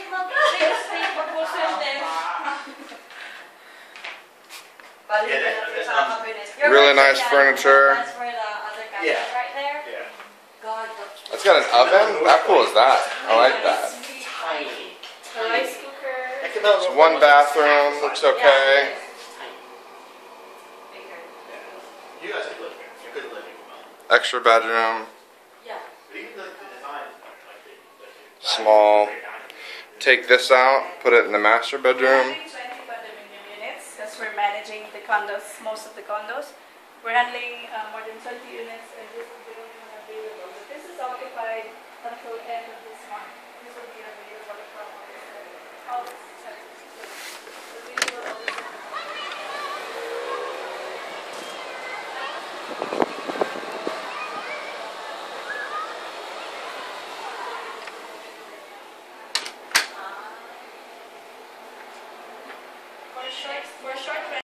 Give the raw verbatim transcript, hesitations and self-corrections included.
Really nice furniture. Yeah. Right there. Yeah. God, It's got an oven? How cool is that? I like that. Tiny. a rice cooker. It's one bathroom, looks okay. Bigger. You guys could live here. You could live here. Extra bedroom, Yeah. But even the, the design is like the, the small. Take this out, put it in the master We're bedroom. handling twenty condominium units because we're managing the condos, most of the condos. We're handling uh, more than twenty units, and this is the only one available. But this is occupied until end of this month. This will be available from August seventeenth. So we will always for short, for short